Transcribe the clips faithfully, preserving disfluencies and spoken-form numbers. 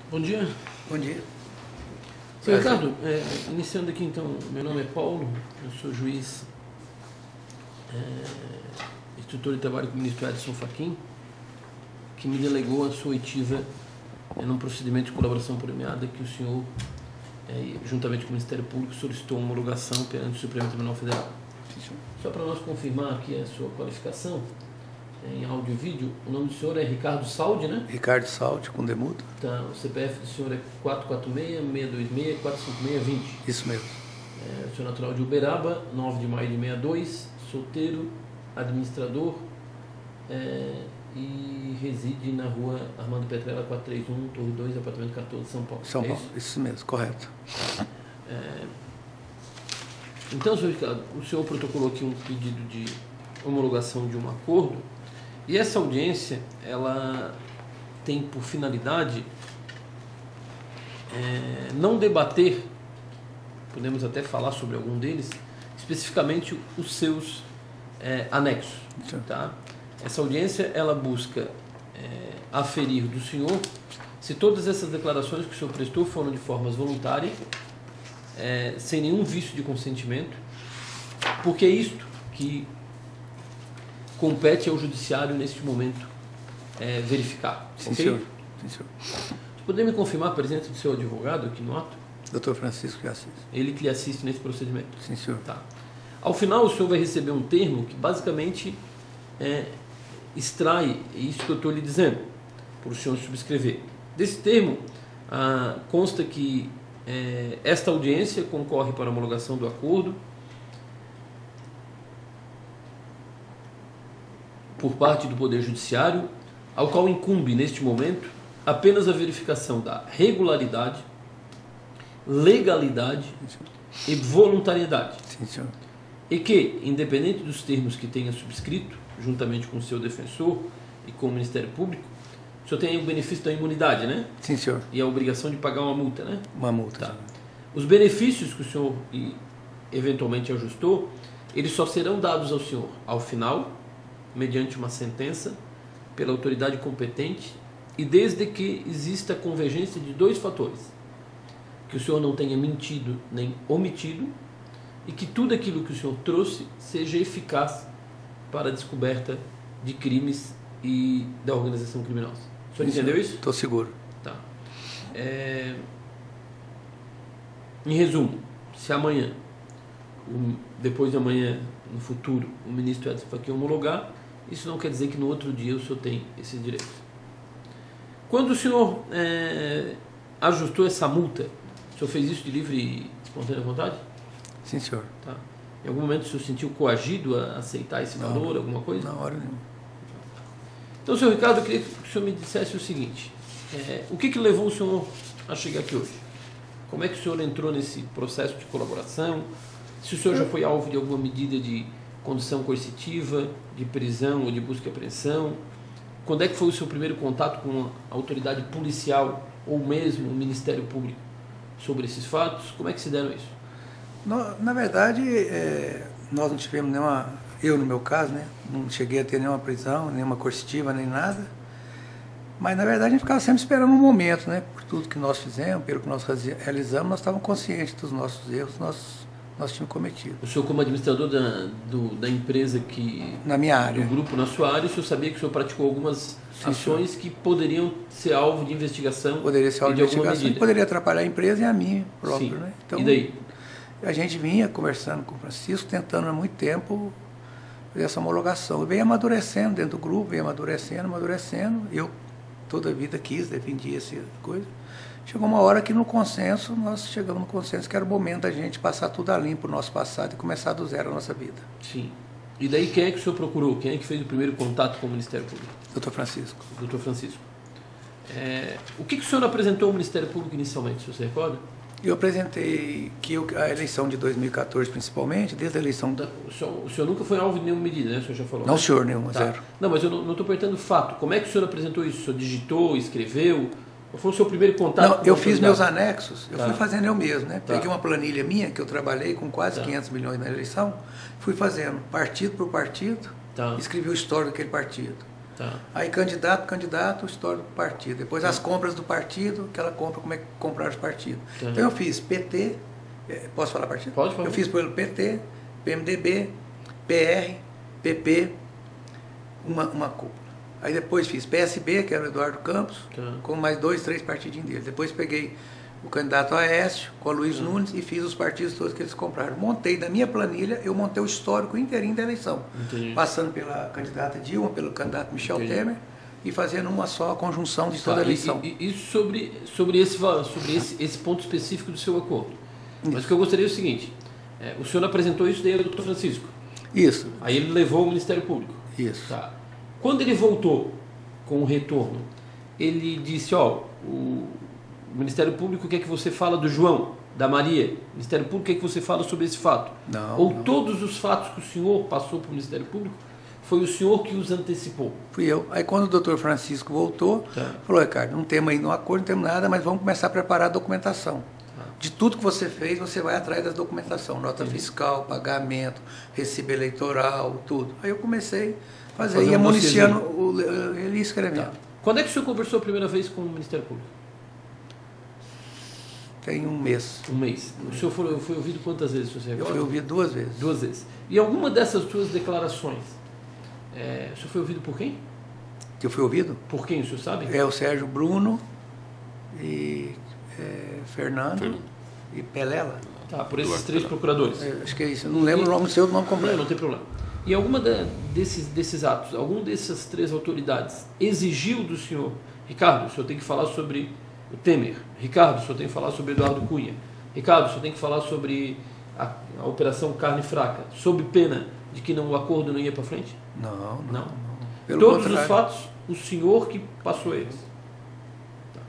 Bom dia. Bom dia. Senhor Ricardo, é, iniciando aqui então, meu nome é Paulo, eu sou juiz, é, instrutor de trabalho com o ministro Edson Fachin, que me delegou a sua oitiva é, num procedimento de colaboração premiada que o senhor, é, juntamente com o Ministério Público, solicitou homologação perante o Supremo Tribunal Federal. Sim, Só para nós confirmar aqui a sua qualificação, em áudio e vídeo, o nome do senhor é Ricardo Saldi, né? Ricardo Saldi, com demudo. Tá, o C P F do senhor é quatro quatro seis, seis dois seis, quatro cinco seis, dois zero. Isso mesmo. É, o senhor é natural de Uberaba, nove de maio de sessenta e dois, solteiro, administrador é, e reside na rua Armando Petrella, quatrocentos e trinta e um, Torre dois, apartamento quatorze, São Paulo. São é Paulo, isso? isso mesmo, correto. É, então, senhor Ricardo, o senhor protocolou aqui um pedido de homologação de um acordo, e essa audiência, ela tem por finalidade é, não debater, podemos até falar sobre algum deles, especificamente os seus é, anexos. Tá? Essa audiência, ela busca é, aferir do senhor se todas essas declarações que o senhor prestou foram de formas voluntárias, é, sem nenhum vício de consentimento, porque é isto que compete ao judiciário neste momento é, verificar. Sim, okay? senhor. Sim, senhor. Você poderia me confirmar a presença do seu advogado aqui no ato? doutor Francisco de Assis. Ele que lhe assiste nesse procedimento? Sim, senhor. Tá. Ao final, o senhor vai receber um termo que basicamente é, extrai isso que eu estou lhe dizendo, para o senhor subscrever. Desse termo, ah, consta que é, esta audiência concorre para a homologação do acordo por parte do Poder Judiciário, ao qual incumbe, neste momento, apenas a verificação da regularidade, legalidade e voluntariedade. Sim, senhor. E que, independente dos termos que tenha subscrito, juntamente com o seu defensor e com o Ministério Público, o senhor tem o benefício da imunidade, né? Sim, senhor. E a obrigação de pagar uma multa, né? Uma multa. Tá. Os benefícios que o senhor eventualmente ajustou, eles só serão dados ao senhor ao final, mediante uma sentença pela autoridade competente, e desde que exista a convergência de dois fatores: que o senhor não tenha mentido nem omitido, e que tudo aquilo que o senhor trouxe seja eficaz para a descoberta de crimes e da organização criminosa. O senhor Sim, entendeu isso? Estou seguro. Tá. É... Em resumo, se amanhã, depois de amanhã, no futuro, o ministro Edson Fachin homologar, isso não quer dizer que no outro dia o senhor tem esses direitos. Quando o senhor é, ajustou essa multa, o senhor fez isso de livre e espontânea vontade? Sim, senhor. Tá. Em algum momento o senhor sentiu coagido a aceitar esse Não, valor, alguma coisa? Na hora nenhuma. Então, senhor Ricardo, eu queria que o senhor me dissesse o seguinte: é, o que, que levou o senhor a chegar aqui hoje? Como é que o senhor entrou nesse processo de colaboração? Se o senhor já foi alvo de alguma medida de condição coercitiva, de prisão ou de busca e apreensão? Quando é que foi o seu primeiro contato com a autoridade policial ou mesmo o Ministério Público sobre esses fatos? Como é que se deram isso? Na, na verdade, é, nós não tivemos nenhuma, eu no meu caso, né, não cheguei a ter nenhuma prisão, nenhuma coercitiva, nem nada. Mas, na verdade, a gente ficava sempre esperando um momento, né? Por tudo que nós fizemos, pelo que nós realizamos, nós estávamos conscientes dos nossos erros, nós, nós tínhamos cometido. O senhor, como administrador da, do, da empresa que... Na minha área. Do grupo, na sua área, o senhor sabia que o senhor praticou algumas Sim, ações senhor. que poderiam ser alvo de investigação? Poderia ser alvo de investigação e poderia atrapalhar a empresa e a minha própria, Sim. né? Então, e daí? A gente vinha conversando com o Francisco, tentando há muito tempo fazer essa homologação. E veio amadurecendo dentro do grupo, veio amadurecendo, amadurecendo. Eu toda a vida quis, defendi essa coisa. Chegou uma hora que no consenso, nós chegamos no consenso que era o momento da gente passar tudo a limpo o nosso passado e começar do zero a nossa vida. Sim. E daí quem é que o senhor procurou? Quem é que fez o primeiro contato com o Ministério Público? doutor Francisco. doutor Francisco. É, o que, que o senhor apresentou ao Ministério Público inicialmente, o senhor se recorda? Eu apresentei que eu, a eleição de dois mil e quatorze, principalmente, desde a eleição... Da... O senhor, o senhor nunca foi alvo de nenhuma medida, né? O senhor já falou. Não, senhor, nenhuma, tá. zero. Não, mas eu não estou perguntando fato. Como é que o senhor apresentou isso? O senhor digitou, escreveu? Qual foi o seu primeiro contato? Não, com eu a fiz autoridade? meus anexos, eu tá. fui fazendo eu mesmo, né? Tá. Peguei uma planilha minha, que eu trabalhei com quase tá. quinhentos milhões na eleição, fui fazendo partido por partido, tá. escrevi o histórico daquele partido. Tá. Aí candidato, candidato, histórico do partido. Depois tá. As compras do partido, aquela compra, como é que compraram os partidos. Tá. Então eu fiz P T, posso falar partido? Pode falar. Eu fiz pelo P T, P M D B, P R, P P, uma, uma cúpula. Aí depois fiz P S B, que era o Eduardo Campos, tá. Com mais dois, três partidinhos dele. Depois peguei o candidato Aécio, com o Luiz tá. Nunes, e fiz os partidos todos que eles compraram. Montei da minha planilha, eu montei o histórico inteirinho da eleição. Entendi. Passando pela candidata Dilma, pelo candidato Michel Entendi. Temer, e fazendo uma só conjunção de toda tá. a eleição. E, e, e sobre, sobre, esse, sobre esse, esse ponto específico do seu acordo. Isso. Mas o que eu gostaria é o seguinte, é, o senhor apresentou isso daí ao doutor Francisco. Isso. Aí ele levou ao Ministério Público. Isso. Tá. Quando ele voltou com o retorno, ele disse, ó, o Ministério Público quer que você fala do João, da Maria. O Ministério Público quer que você fala sobre esse fato. Não, Ou não. todos os fatos que o senhor passou para o Ministério Público, foi o senhor que os antecipou? Fui eu. Aí quando o doutor Francisco voltou, tá. falou, Ricardo, não temos aí no acordo, não temos nada, mas vamos começar a preparar a documentação. De tudo que você fez, você vai atrás da documentação, nota Sim. fiscal, pagamento, recibo eleitoral, tudo. Aí eu comecei a fazer, fazer ia um municiando, o, ele ia escrevendo. Tá. Quando é que o senhor conversou a primeira vez com o Ministério Público? Tem um mês. Um mês. O senhor foi, foi ouvido quantas vezes? Você eu fui ouvido duas vezes. Duas vezes. E alguma dessas suas declarações, é, o senhor foi ouvido por quem? Que eu fui ouvido? Por quem, o senhor sabe? É o Sérgio Bruno e é, Fernando Fernando. E Pelela. Tá, por esses três procuradores. É, acho que é isso. Eu não lembro e, o nome seu, o nome completo. Não, não tem problema. E alguma da, desses, desses atos, algum dessas três autoridades exigiu do senhor, Ricardo, o senhor tem que falar sobre o Temer. Ricardo, o senhor tem que falar sobre Eduardo Cunha. Ricardo, o senhor tem que falar sobre a, a Operação Carne Fraca, sob pena de que não, o acordo não ia para frente? Não, não. não? não. Todos contrário. os fatos, o senhor que passou eles. Tá.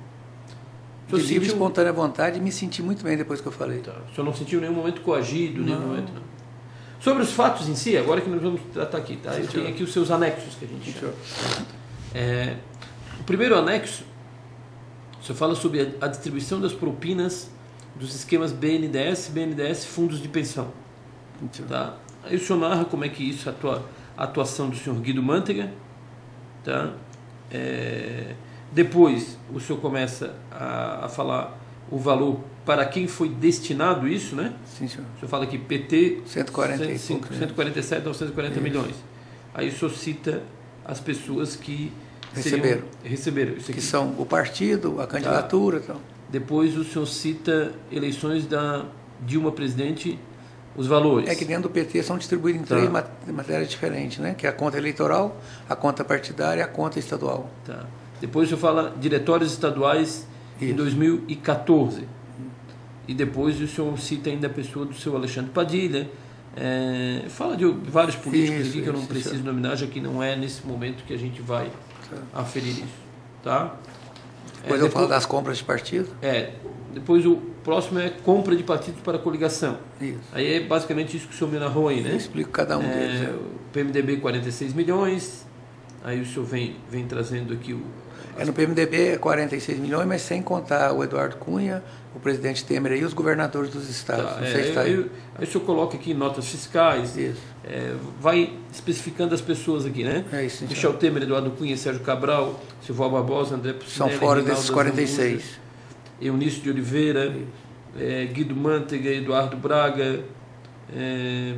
De livre sentiu... espontânea vontade, me senti muito bem depois que eu falei. Tá. O senhor não sentiu nenhum momento coagido, não. nenhum momento... Não. Sobre os fatos em si, agora que nós vamos tratar aqui, tá? Eu tenho aqui os seus anexos que a gente chama. É, o primeiro anexo, o senhor fala sobre a, a distribuição das propinas dos esquemas B N D E S, B N D E S, fundos de pensão. Tá? Aí o senhor narra como é que isso atua, a atuação do senhor Guido Mantega. Tá? É, depois o senhor começa a, a falar o valor para quem foi destinado isso, né? Sim, senhor. O senhor fala aqui P T cento e quarenta e cento e quarenta e sete, novecentos e quarenta isso. Milhões. Aí o senhor cita as pessoas que receberam. Seriam, receberam isso aqui. Que são o partido, a candidatura. Tá. Então. Depois o senhor cita eleições da Dilma presidente, os valores. É que dentro do P T são distribuídos em tá. três matérias diferentes, né? Que é a conta eleitoral, a conta partidária e a conta estadual. Tá. Depois o senhor fala diretórios estaduais isso. Em dois mil e quatorze. E depois o senhor cita ainda a pessoa do seu Alexandre Padilha. É, fala de vários políticos isso, aqui que eu não isso, preciso isso. nominar, já que não é nesse momento que a gente vai tá. aferir isso. Tá? Depois é, eu depois, falo das compras de partido. É. Depois o próximo é compra de partidos para coligação. Isso. Aí é basicamente isso que o senhor me narrou aí, né? Eu explico cada um é, deles. É. O P M D B quarenta e seis milhões. Aí o senhor vem, vem trazendo aqui o... É, no P M D B é quarenta e seis milhões, mas sem contar o Eduardo Cunha, o presidente Temer e os governadores dos estados. Tá, não é, sei se tá aí. aí, aí o senhor coloca aqui notas fiscais, é, vai especificando as pessoas aqui, né? É isso, Michel Temer, Eduardo Cunha, Sérgio Cabral, Silval Barbosa, André Pucinelli, são fora desses quarenta e seis. Eunício de Oliveira, é, Guido Mantega, Eduardo Braga, é,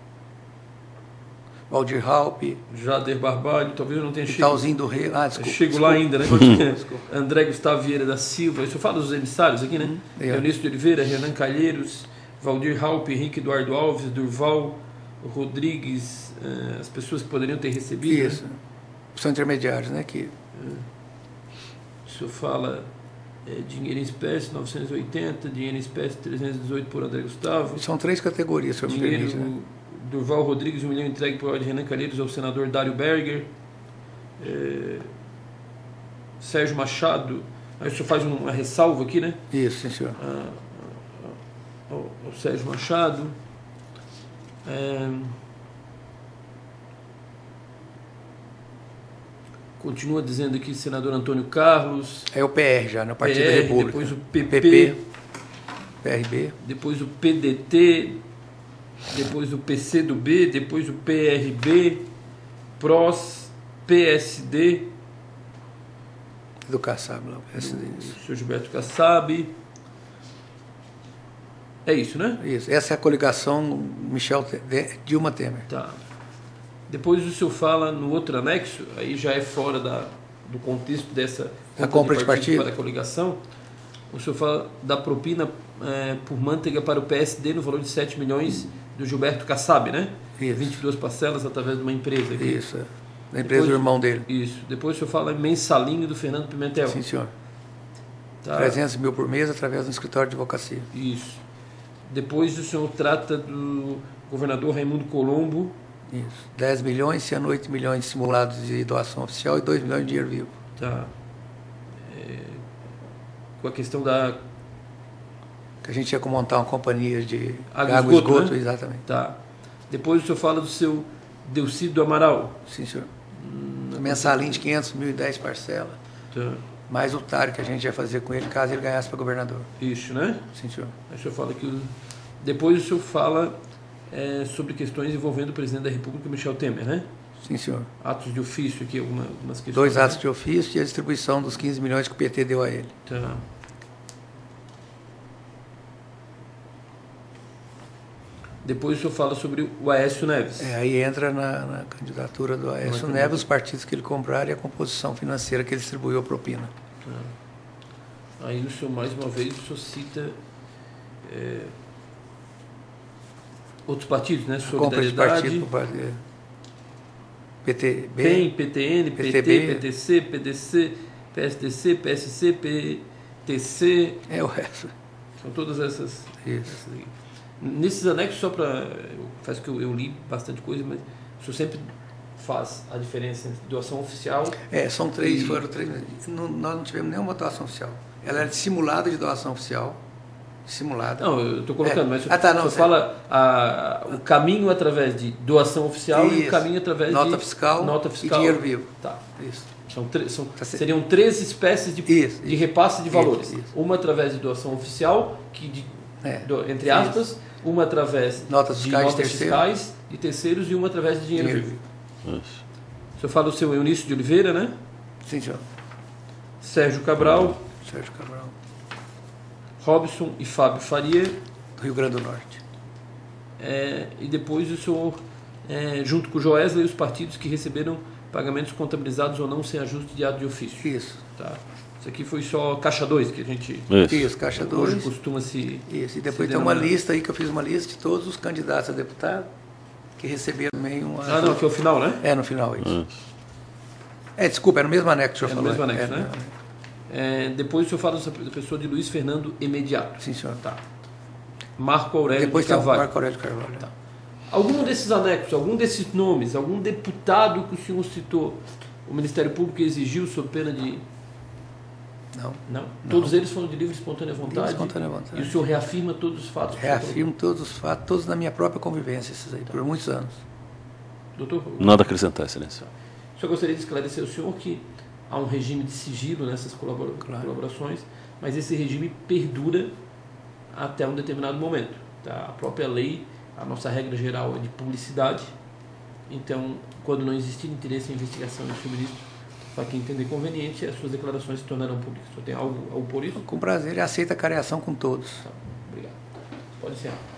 Valdir Halpe, Jader Barbalho, talvez eu não tenha chegado. Talzinho do Rei, ah, desculpa. Chego desculpa. lá ainda, né? André Gustavo Vieira da Silva, isso eu falo dos emissários aqui, né? Uhum. Eunício de Oliveira, Renan Calheiros, Valdir Halpe, Henrique Eduardo Alves, Durval Rodrigues, uh, as pessoas que poderiam ter recebido. Isso, né? São intermediários, né? Que... O senhor fala é, dinheiro em espécie, novecentos e oitenta, dinheiro em espécie, trezentos e dezoito por André Gustavo. São três categorias, senhor dinheiro, me permite, né? Durval Rodrigues, um milhão entregue por ordem de Renan Calheiros ao senador Dário Berger. É, Sérgio Machado, aí o senhor faz uma ressalva aqui, né? Isso, sim, senhor. Ah, ao, ao Sérgio Machado. É, continua dizendo aqui senador Antônio Carlos. É o P R já, no Partido P R, da República. Depois o P P, P P, P R B. Depois o P D T. Depois o P C do B, depois o P R B, P R O S, P S D. Do Kassab, lá, o P S D. Do senhor Gilberto Kassab. É isso, né? Isso. Essa é a coligação Michel Dilma Temer. Tá. Depois o senhor fala no outro anexo, aí já é fora da, do contexto dessa a compra de partido para a coligação. O senhor fala da propina é, por manteiga para o P S D no valor de sete milhões do Gilberto Kassab, né? Isso. vinte e duas parcelas através de uma empresa aqui. Isso. Da empresa Depois, do irmão dele. Isso. Depois o senhor fala em mensalinho do Fernando Pimentel. Sim, senhor. Tá. trezentos mil por mês através do escritório de advocacia. Isso. Depois o senhor trata do governador Raimundo Colombo. Isso. dez milhões, sendo oito milhões simulados de doação oficial e dois milhões de dinheiro vivo. Tá. É, com a questão da... Que a gente tinha que montar uma companhia de água, água e esgoto, esgoto, né? Exatamente. Tá. Depois o senhor fala do seu Delcido Amaral. Sim, senhor. Hum, mensalinho de quinhentos mil e dez parcelas. Tá. Mais o TAR que a gente ia fazer com ele caso ele ganhasse para governador. Isso, né? Sim, senhor. Aí o senhor fala que... O... Depois o senhor fala é, sobre questões envolvendo o presidente da República, Michel Temer, né? Sim, senhor. Atos de ofício aqui, alguma, algumas questões. Dois né? atos de ofício e a distribuição dos quinze milhões que o P T deu a ele. Tá. Depois o senhor fala sobre o Aécio Neves. É, aí entra na, na candidatura do Aécio Neves, os partidos que ele comprar e a composição financeira que ele distribuiu a propina. Tá. Aí o senhor, mais uma vez, o senhor cita é, outros partidos, né? Compra de partido por parte P T B, P E M, P T N, P P T T, B, P T C, P D C, P S D C, P S C, P T C. É o resto. São todas essas. Isso. essas aí. Nesses anexos, só para. Faz que eu, eu li bastante coisa, mas o senhor sempre faz a diferença entre doação oficial. É, são três, e... foram três. Não, nós não tivemos nenhuma doação oficial. Ela era simulada de doação oficial. Simulada. Não, eu estou colocando, é. mas ah, tá, não, você fala a, o caminho através de doação oficial. Isso. E o caminho através nota de fiscal, nota fiscal e dinheiro vivo. Tá. Isso. São, são, tá seriam três espécies de, isso, de isso. repasse de valores. Isso, isso. Uma através de doação oficial, que de, é. do, entre aspas, isso. Uma através notas de fiscais, notas de fiscais de terceiros e uma através de dinheiro, dinheiro vivo. Isso. O senhor fala o seu Eunício de Oliveira, né? Sim, senhor. Sérgio Cabral. Sérgio Cabral. Robson e Fábio Faria. Do Rio Grande do Norte. É, e depois o senhor, é, junto com o Joesley, os partidos que receberam pagamentos contabilizados ou não sem ajuste de ato de ofício. Isso. Tá. Isso aqui foi só caixa dois que a gente... Isso, Isso caixa dois. Hoje costuma se... Isso, e depois tem uma lista aí que eu fiz uma lista de todos os candidatos a deputado que receberam também uma... Ah, não, aqui é o final, né? É, no final, isso. Isso. É, desculpa, é no mesmo anexo que o senhor falou. É no mesmo anexo, é, né? É, depois o senhor fala da pessoa de Luiz Fernando Imediato. Sim, senhor. Tá. Marco Aurélio depois de Carvalho. Depois tem o Marco Aurélio de Carvalho. Tá. Algum desses anexos, algum desses nomes, algum deputado que o senhor citou, o Ministério Público exigiu sob pena de... Não. Não? Não. Todos eles foram de livre e espontânea vontade? Livre e espontânea vontade. E o senhor reafirma todos os fatos? Reafirmo todos os fatos, todos na minha própria convivência, esses aí, tá. Por muitos anos. Doutor? Nada a acrescentar, excelência. O senhor gostaria de esclarecer ao senhor que há um regime de sigilo nessas colabora claro. colaborações, mas esse regime perdura até um determinado momento. Tá? A própria lei, a nossa regra geral é de publicidade, então, quando não existir interesse em investigação sobre isso, para quem entender conveniente, as suas declarações se tornarão públicas. O senhor tem algo a opor isso? Com prazer, ele aceita a careação com todos. Tá. Obrigado. Pode ser.